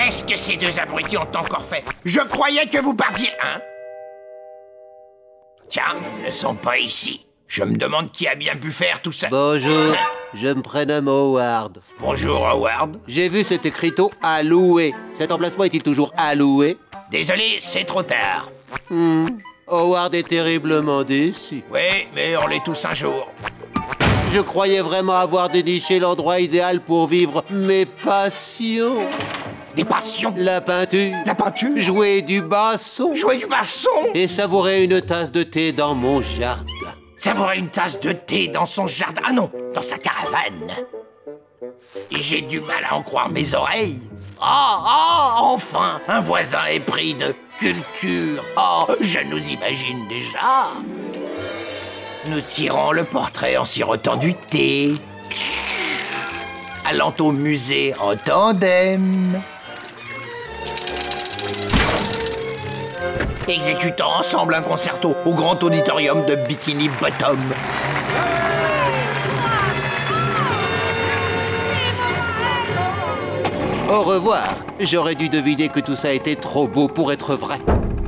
Qu'est-ce que ces deux abrutis ont encore fait? Je croyais que vous partiez, hein? Tiens, ils ne sont pas ici. Je me demande qui a bien pu faire tout ça. Bonjour, je me prénomme Howard. Bonjour, Howard. J'ai vu cet écriteau « à louer ». Cet emplacement est-il toujours à louer? Désolé, c'est trop tard. Howard est terriblement déçu. Oui, mais on l'est tous un jour. Je croyais vraiment avoir déniché l'endroit idéal pour vivre mes passions. Des passions? La peinture. La peinture? Jouer du basson. Jouer du basson? Et savourer une tasse de thé dans mon jardin. Savourer une tasse de thé dans son jardin? Ah non, dans sa caravane. J'ai du mal à en croire mes oreilles. Enfin, un voisin est pris de culture. Oh, je nous imagine déjà. Nous tirons le portrait en sirotant du thé. Allant au musée en tandem. Exécutant ensemble un concerto au grand auditorium de Bikini Bottom. Au revoir. J'aurais dû deviner que tout ça était trop beau pour être vrai.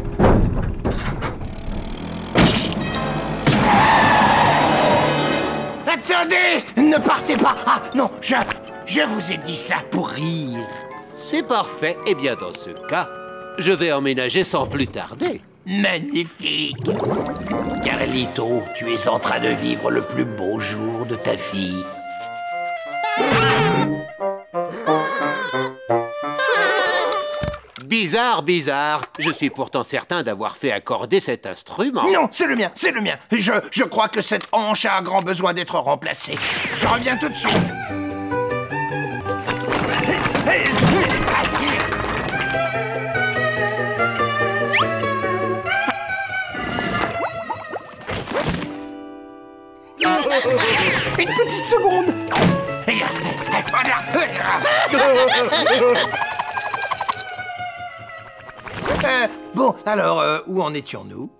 Attendez! Ne partez pas! Ah non, je vous ai dit ça pour rire. C'est parfait. Eh bien, dans ce cas, je vais emménager sans plus tarder. Magnifique! Carlito, tu es en train de vivre le plus beau jour de ta vie. Bizarre, bizarre. Je suis pourtant certain d'avoir fait accorder cet instrument. Non, c'est le mien, c'est le mien. Je crois que cette hanche a grand besoin d'être remplacée. Je reviens tout de suite. Une petite seconde. Bon, alors, où en étions-nous?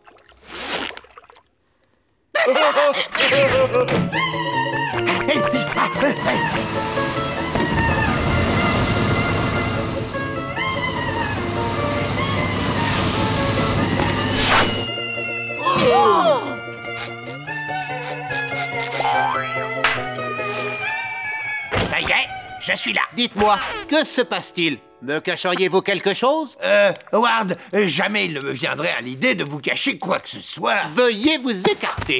Ça y est, je suis là. Dites-moi, que se passe-t-il? Me cacheriez-vous quelque chose? Howard, jamais il ne me viendrait à l'idée de vous cacher quoi que ce soit. Veuillez vous écarter.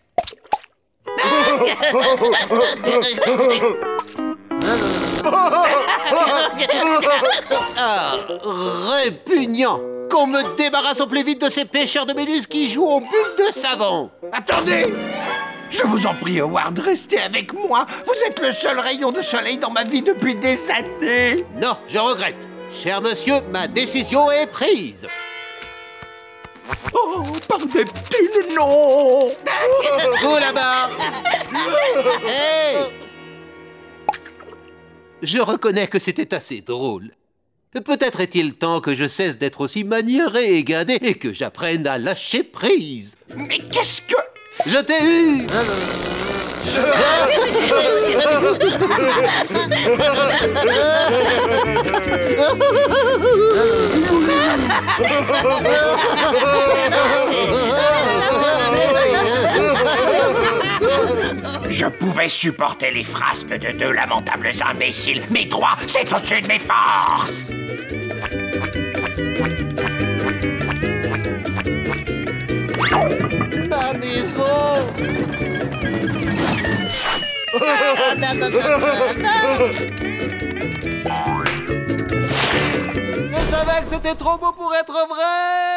Ah, répugnant! Qu'on me débarrasse au plus vite de ces pêcheurs de méduses qui jouent aux bulles de savon! Attendez! Je vous en prie, Howard, restez avec moi. Vous êtes le seul rayon de soleil dans ma vie depuis des années. Non, je regrette. Cher monsieur, ma décision est prise. Oh, par des petits non. Vous là-bas. Hey! Je reconnais que c'était assez drôle. Peut-être est-il temps que je cesse d'être aussi maniéré et guindé et que j'apprenne à lâcher prise. Mais qu'est-ce que... Je t'ai eu! Je pouvais supporter les frasques de deux lamentables imbéciles, mais trois, c'est au-dessus de mes forces! Ma maison! Je savais que c'était trop beau pour être vrai!